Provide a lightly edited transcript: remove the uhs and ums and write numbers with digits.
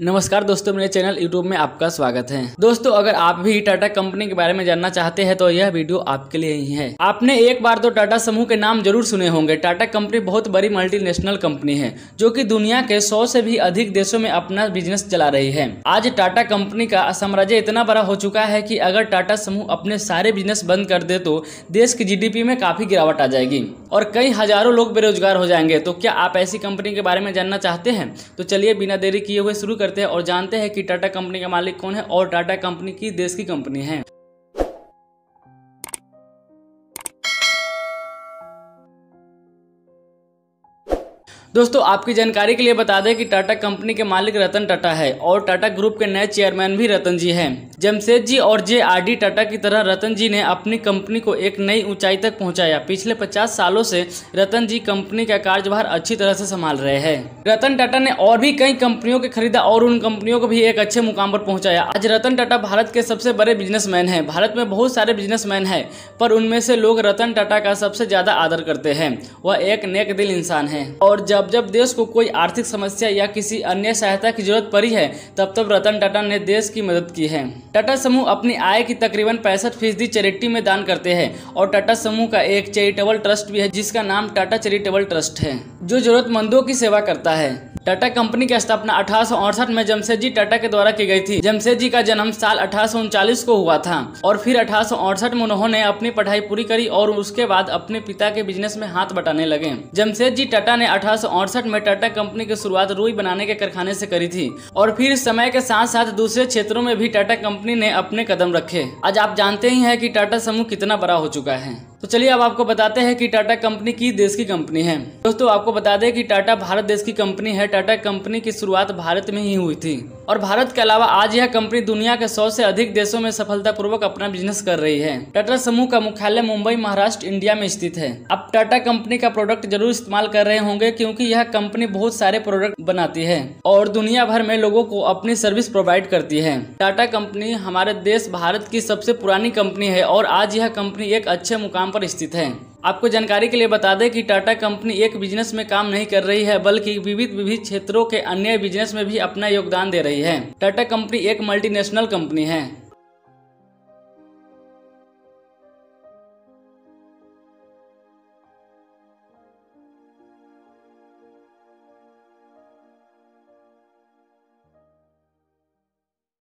नमस्कार दोस्तों, मेरे चैनल YouTube में आपका स्वागत है। दोस्तों, अगर आप भी टाटा कंपनी के बारे में जानना चाहते हैं तो यह वीडियो आपके लिए ही है। आपने एक बार तो टाटा समूह के नाम जरूर सुने होंगे। टाटा कंपनी बहुत बड़ी मल्टीनेशनल कंपनी है जो कि दुनिया के 100 से भी अधिक देशों में अपना बिजनेस चला रही है। आज टाटा कंपनी का साम्राज्य इतना बड़ा हो चुका है कि अगर टाटा समूह अपने सारे बिजनेस बंद कर दे तो देश की GDP में काफी गिरावट आ जाएगी और कई हजारों लोग बेरोजगार हो जाएंगे। तो क्या आप ऐसी कंपनी के बारे में जानना चाहते हैं? तो चलिए बिना देरी किए हुए शुरू करते हैं और जानते हैं कि टाटा कंपनी का मालिक कौन है और टाटा कंपनी किस देश की कंपनी है। दोस्तों, आपकी जानकारी के लिए बता दें कि टाटा कंपनी के मालिक रतन टाटा है और टाटा ग्रुप के नए चेयरमैन भी रतन जी हैं। जमशेद जी और JRD टाटा की तरह रतन जी ने अपनी कंपनी को एक नई ऊंचाई तक पहुंचाया। पिछले 50 सालों से रतन जी कंपनी का कार्यभार अच्छी तरह से संभाल रहे हैं। रतन टाटा ने और भी कई कंपनियों के खरीदा और उन कंपनियों को भी एक अच्छे मुकाम पर पहुंचाया। आज रतन टाटा भारत के सबसे बड़े बिजनेसमैन हैं। भारत में बहुत सारे बिजनेसमैन हैं, पर उनमें से लोग रतन टाटा का सबसे ज्यादा आदर करते हैं। वह एक नेक दिल इंसान है और जब देश को कोई आर्थिक समस्या या किसी अन्य सहायता की जरूरत पड़ी है तब रतन टाटा ने देश की मदद की है। टाटा समूह अपनी आय की तकरीबन 65% चैरिटी में दान करते हैं और टाटा समूह का एक चैरिटेबल ट्रस्ट भी है जिसका नाम टाटा चैरिटेबल ट्रस्ट है, जो जरूरतमंदों की सेवा करता है। टाटा कंपनी की स्थापना 1868 में जमशेद जी टाटा के द्वारा की गई थी। जमशेद जी का जन्म साल 1839 को हुआ था और फिर 1868 में उन्होंने अपनी पढ़ाई पूरी करी और उसके बाद अपने पिता के बिजनेस में हाथ बटाने लगे। जमशेद जी टाटा ने 1868 में टाटा कंपनी की शुरुआत रुई बनाने के कारखाने से करी थी और फिर समय के साथ साथ दूसरे क्षेत्रों में भी टाटा कंपनी ने अपने कदम रखे। आज आप जानते ही हैं कि टाटा समूह कितना बड़ा हो चुका है। तो चलिए अब आपको बताते हैं कि टाटा कंपनी किस देश की कंपनी है। दोस्तों, आपको बता दें कि टाटा भारत देश की कंपनी है। टाटा कंपनी की शुरुआत भारत में ही हुई थी और भारत के अलावा आज यह कंपनी दुनिया के 100 से अधिक देशों में सफलतापूर्वक अपना बिजनेस कर रही है। टाटा समूह का मुख्यालय मुंबई, महाराष्ट्र, इंडिया में स्थित है। अब टाटा कंपनी का प्रोडक्ट जरूर इस्तेमाल कर रहे होंगे क्योंकि यह कंपनी बहुत सारे प्रोडक्ट बनाती है और दुनिया भर में लोगों को अपनी सर्विस प्रोवाइड करती है। टाटा कंपनी हमारे देश भारत की सबसे पुरानी कंपनी है और आज यह कंपनी एक अच्छे मुकाम पर स्थित है। आपको जानकारी के लिए बता दें कि टाटा कंपनी एक बिजनेस में काम नहीं कर रही है बल्कि विविध क्षेत्रों के अन्य बिजनेस में भी अपना योगदान दे रही है। टाटा कंपनी एक मल्टीनेशनल कंपनी है।